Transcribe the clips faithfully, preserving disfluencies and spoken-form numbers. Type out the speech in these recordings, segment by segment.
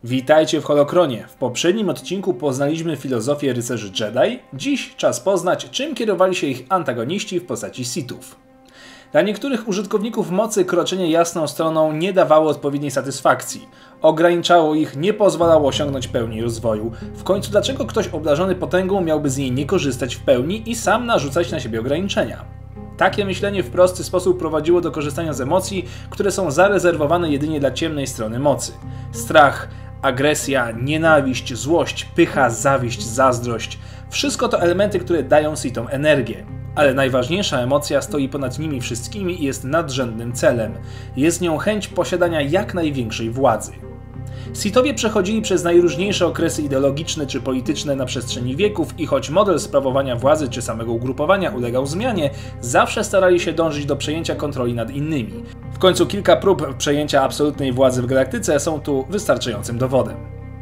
Witajcie w Holokronie. W poprzednim odcinku poznaliśmy filozofię rycerzy Jedi. Dziś czas poznać, czym kierowali się ich antagoniści w postaci Sithów. Dla niektórych użytkowników mocy kroczenie jasną stroną nie dawało odpowiedniej satysfakcji. Ograniczało ich, nie pozwalało osiągnąć pełni rozwoju. W końcu dlaczego ktoś obdarzony potęgą miałby z niej nie korzystać w pełni i sam narzucać na siebie ograniczenia? Takie myślenie w prosty sposób prowadziło do korzystania z emocji, które są zarezerwowane jedynie dla ciemnej strony mocy. Strach, agresja, nienawiść, złość, pycha, zawiść, zazdrość. Wszystko to elementy, które dają Sithom energię. Ale najważniejsza emocja stoi ponad nimi wszystkimi i jest nadrzędnym celem. Jest nią chęć posiadania jak największej władzy. Sithowie przechodzili przez najróżniejsze okresy ideologiczne czy polityczne na przestrzeni wieków i choć model sprawowania władzy czy samego ugrupowania ulegał zmianie, zawsze starali się dążyć do przejęcia kontroli nad innymi. W końcu kilka prób przejęcia absolutnej władzy w galaktyce są tu wystarczającym dowodem.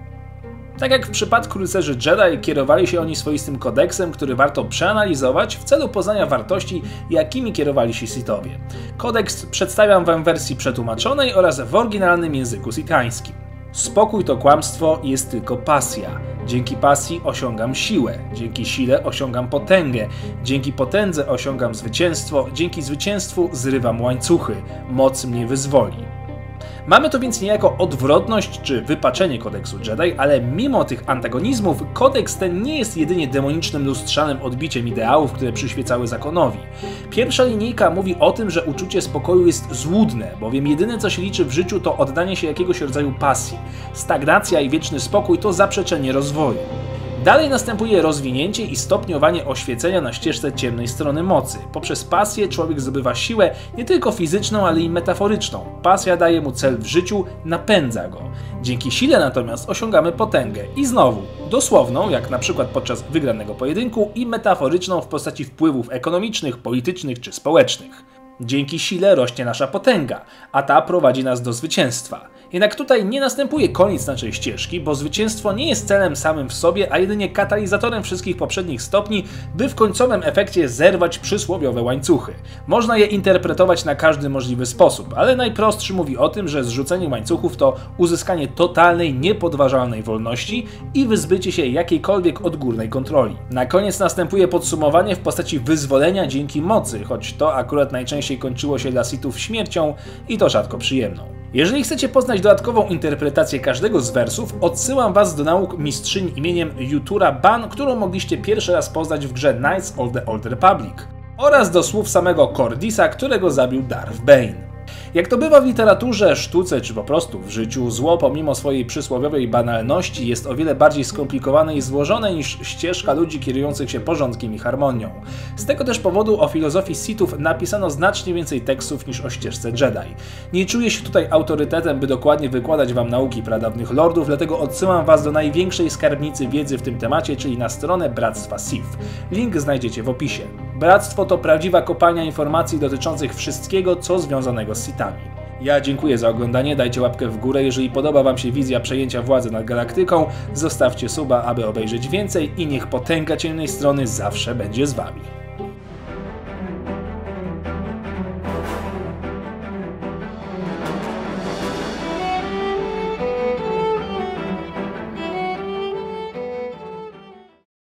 Tak jak w przypadku rycerzy Jedi, kierowali się oni swoistym kodeksem, który warto przeanalizować w celu poznania wartości, jakimi kierowali się Sithowie. Kodeks przedstawiam wam w wersji przetłumaczonej oraz w oryginalnym języku sithańskim. Spokój to kłamstwo, jest tylko pasja. Dzięki pasji osiągam siłę, dzięki sile osiągam potęgę, dzięki potędze osiągam zwycięstwo, dzięki zwycięstwu zrywam łańcuchy, moc mnie wyzwoli. Mamy to więc niejako odwrotność czy wypaczenie kodeksu Jedi, ale mimo tych antagonizmów kodeks ten nie jest jedynie demonicznym lustrzanym odbiciem ideałów, które przyświecały zakonowi. Pierwsza linijka mówi o tym, że uczucie spokoju jest złudne, bowiem jedyne co się liczy w życiu to oddanie się jakiegoś rodzaju pasji. Stagnacja i wieczny spokój to zaprzeczenie rozwoju. Dalej następuje rozwinięcie i stopniowanie oświecenia na ścieżce ciemnej strony mocy. Poprzez pasję człowiek zdobywa siłę nie tylko fizyczną, ale i metaforyczną. Pasja daje mu cel w życiu, napędza go. Dzięki sile natomiast osiągamy potęgę. I znowu, dosłowną, jak na przykład podczas wygranego pojedynku, i metaforyczną w postaci wpływów ekonomicznych, politycznych czy społecznych. Dzięki sile rośnie nasza potęga, a ta prowadzi nas do zwycięstwa. Jednak tutaj nie następuje koniec naszej ścieżki, bo zwycięstwo nie jest celem samym w sobie, a jedynie katalizatorem wszystkich poprzednich stopni, by w końcowym efekcie zerwać przysłowiowe łańcuchy. Można je interpretować na każdy możliwy sposób, ale najprostszy mówi o tym, że zrzucenie łańcuchów to uzyskanie totalnej, niepodważalnej wolności i wyzbycie się jakiejkolwiek odgórnej kontroli. Na koniec następuje podsumowanie w postaci wyzwolenia dzięki mocy, choć to akurat najczęściej kończyło się dla Sithów śmiercią i to rzadko przyjemną. Jeżeli chcecie poznać dodatkową interpretację każdego z wersów, odsyłam was do nauk mistrzyni imieniem Yutura Ban, którą mogliście pierwszy raz poznać w grze Knights of the Old Republic, oraz do słów samego Cordisa, którego zabił Darth Bane. Jak to bywa w literaturze, sztuce czy po prostu w życiu, zło pomimo swojej przysłowiowej banalności jest o wiele bardziej skomplikowane i złożone niż ścieżka ludzi kierujących się porządkiem i harmonią. Z tego też powodu o filozofii Sithów napisano znacznie więcej tekstów niż o ścieżce Jedi. Nie czuję się tutaj autorytetem, by dokładnie wykładać wam nauki pradawnych lordów, dlatego odsyłam was do największej skarbnicy wiedzy w tym temacie, czyli na stronę Bractwa Sith. Link znajdziecie w opisie. Bractwo to prawdziwa kopalnia informacji dotyczących wszystkiego, co związanego z Sithami. Ja dziękuję za oglądanie, dajcie łapkę w górę, jeżeli podoba wam się wizja przejęcia władzy nad galaktyką, zostawcie suba, aby obejrzeć więcej i niech potęga ciemnej strony zawsze będzie z wami.